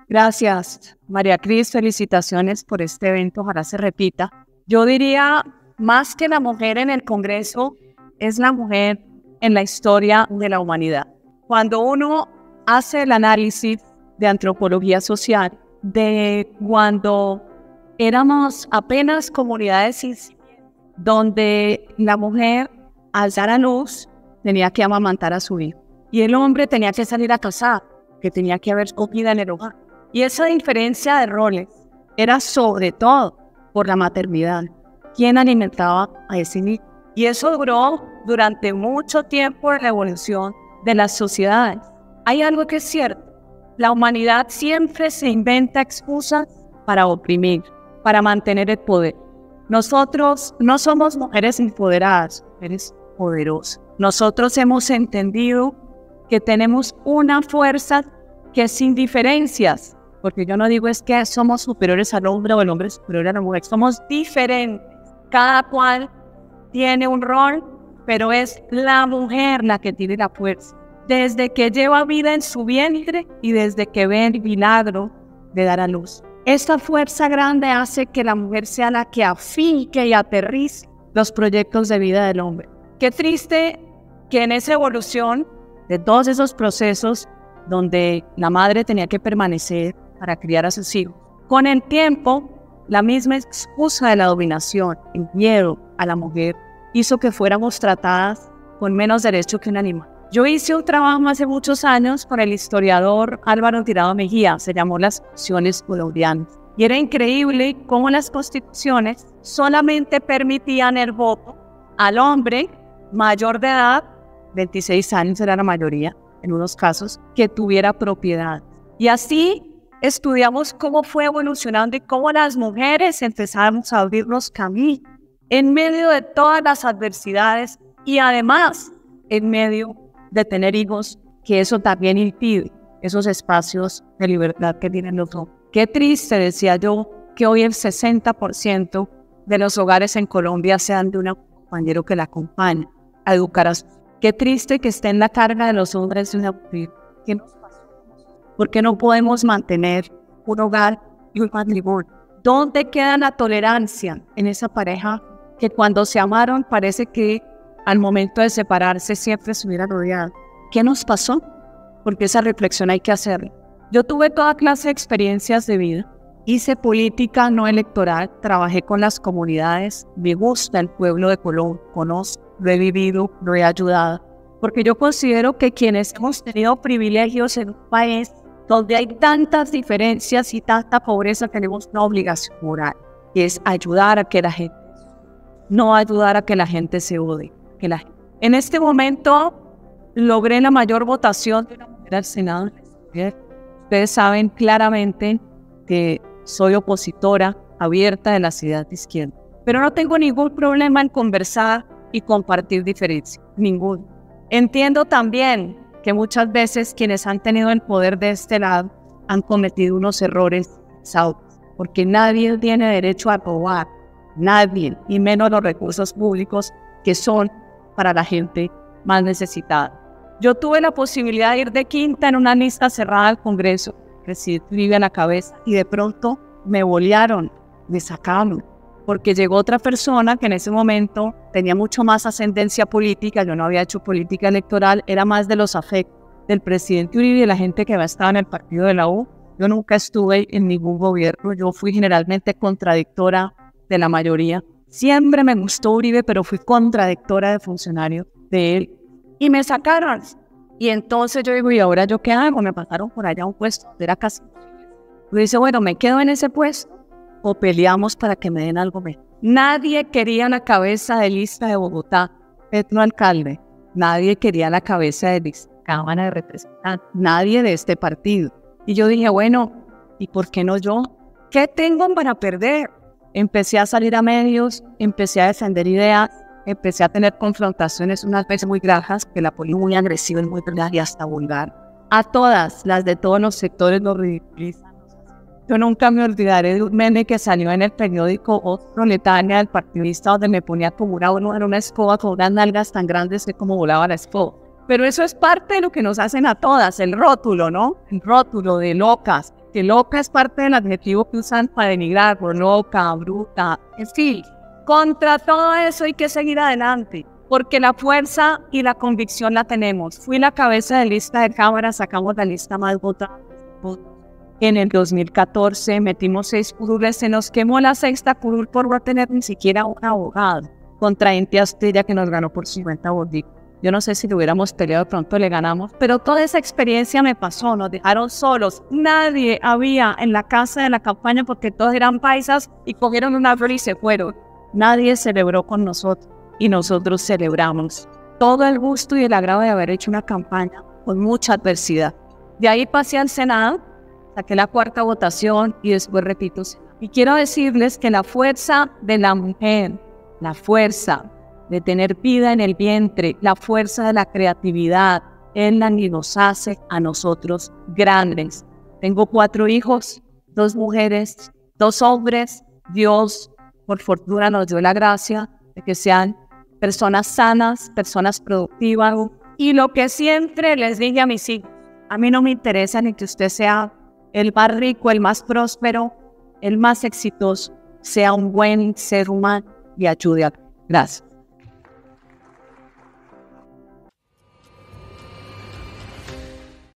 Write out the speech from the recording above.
Gracias, María Cris. Felicitaciones por este evento. Ojalá se repita. Yo diría, más que la mujer en el Congreso, es la mujer en la historia de la humanidad. Cuando uno hace el análisis de antropología social, de cuando éramos apenas comunidades donde la mujer, al dar a luz, tenía que amamantar a su hijo. Y el hombre tenía que salir a cazar, que tenía que haber comida en el hogar. Y esa diferencia de roles era sobre todo por la maternidad. ¿Quién alimentaba a ese niño? Y eso duró durante mucho tiempo en la evolución de las sociedades. Hay algo que es cierto. La humanidad siempre se inventa excusas para oprimir, para mantener el poder. Nosotros no somos mujeres empoderadas, mujeres poderosas. Nosotros hemos entendido que tenemos una fuerza que es sin diferencias, porque yo no digo es que somos superiores al hombre o el hombre es superior a la mujer, somos diferentes. Cada cual tiene un rol, pero es la mujer la que tiene la fuerza. Desde que lleva vida en su vientre y desde que ve el milagro de dar a luz. Esta fuerza grande hace que la mujer sea la que afinque y aterrice los proyectos de vida del hombre. Qué triste que en esa evolución de todos esos procesos donde la madre tenía que permanecer para criar a sus hijos, con el tiempo, la misma excusa de la dominación, el miedo a la mujer, hizo que fuéramos tratadas con menos derecho que un animal. Yo hice un trabajo hace muchos años con el historiador Álvaro Tirado Mejía, se llamó Las Constituciones Colombianas. Y era increíble cómo las constituciones solamente permitían el voto al hombre mayor de edad, 26 años era la mayoría, en unos casos, que tuviera propiedad. Y así estudiamos cómo fue evolucionando y cómo las mujeres empezamos a abrirnos camino en medio de todas las adversidades y además en medio de tener hijos, que eso también impide esos espacios de libertad que tienen los hombres. Qué triste, decía yo, que hoy el 60% de los hogares en Colombia sean de un compañero que la acompaña a educar a sus hijos. Qué triste que esté en la carga de los hombres de una mujer. ¿Qué nos pasó? ¿Por qué no podemos mantener un hogar y un matrimonio? ¿Dónde queda la tolerancia en esa pareja que cuando se amaron parece que al momento de separarse siempre se hubieran odiado? ¿Qué nos pasó? Porque esa reflexión hay que hacerla. Yo tuve toda clase de experiencias de vida. Hice política no electoral, trabajé con las comunidades, me gusta el pueblo de Colombia, conozco, lo he vivido, lo he ayudado. Porque yo considero que quienes hemos tenido privilegios en un país donde hay tantas diferencias y tanta pobreza, tenemos una obligación moral, que es ayudar a que la gente, no ayudar a que la gente se odie. En este momento logré la mayor votación de una mujer al Senado. Ustedes saben claramente que soy opositora abierta de las ideas de izquierda, pero no tengo ningún problema en conversar y compartir diferencias, ninguno. Entiendo también que muchas veces quienes han tenido el poder de este lado han cometido unos errores saudos, porque nadie tiene derecho a robar, nadie, y menos los recursos públicos que son para la gente más necesitada. Yo tuve la posibilidad de ir de quinta en una lista cerrada al Congreso, presidente Uribe a la cabeza, y de pronto me bolearon, me sacaron, porque llegó otra persona que en ese momento tenía mucho más ascendencia política. Yo no había hecho política electoral, era más de los afectos del presidente Uribe y de la gente que había estado en el partido de la U. Yo nunca estuve en ningún gobierno, yo fui generalmente contradictora de la mayoría. Siempre me gustó Uribe, pero fui contradictora de funcionario de él. Y me sacaron. Y entonces yo digo, ¿y ahora yo qué hago? Me pasaron por allá a un puesto, era casi. Yo dice, bueno, ¿me quedo en ese puesto o peleamos para que me den algo mejor? Nadie quería la cabeza de lista de Bogotá, Petro alcalde. Nadie quería la cabeza de lista Cámara de Representantes. Nadie de este partido. Y yo dije, bueno, ¿y por qué no yo? ¿Qué tengo para perder? Empecé a salir a medios, empecé a defender ideas, empecé a tener confrontaciones unas veces muy grajas, que la ponen muy agresiva y muy verdad y hasta vulgar. A todas, las de todos los sectores lo ridiculizan. Yo nunca me olvidaré de un meme que salió en el periódico Voz Proletaria del partidista, donde me ponía como una escoba con unas nalgas tan grandes que como volaba la escoba. Pero eso es parte de lo que nos hacen a todas, el rótulo, ¿no? El rótulo de locas, que loca es parte del adjetivo que usan para denigrar, por loca, bruta, en fin. Contra todo eso hay que seguir adelante, porque la fuerza y la convicción la tenemos. Fui la cabeza de lista de Cámara, sacamos la lista más votada. En el 2014 metimos 6 curules, se nos quemó la 6ª curul por no tener ni siquiera un abogado contra Inti Astilla, que nos ganó por 50 votos. Yo no sé si lo hubiéramos peleado, de pronto le ganamos, pero toda esa experiencia me pasó, nos dejaron solos. Nadie había en la casa de la campaña porque todos eran paisas y cogieron una flor y se fueron. Nadie celebró con nosotros y nosotros celebramos. Todo el gusto y el agrado de haber hecho una campaña con mucha adversidad. De ahí pasé al Senado, saqué la 4ª votación y después repito. Y quiero decirles que la fuerza de la mujer, la fuerza de tener vida en el vientre, la fuerza de la creatividad, es la que nos hace a nosotros grandes. Tengo 4 hijos, 2 mujeres, 2 hombres. Dios, por fortuna, nos dio la gracia de que sean personas sanas, personas productivas. Y lo que siempre les dije a mis hijos, a mí no me interesa ni que usted sea el más rico, el más próspero, el más exitoso, sea un buen ser humano y ayude a. Gracias.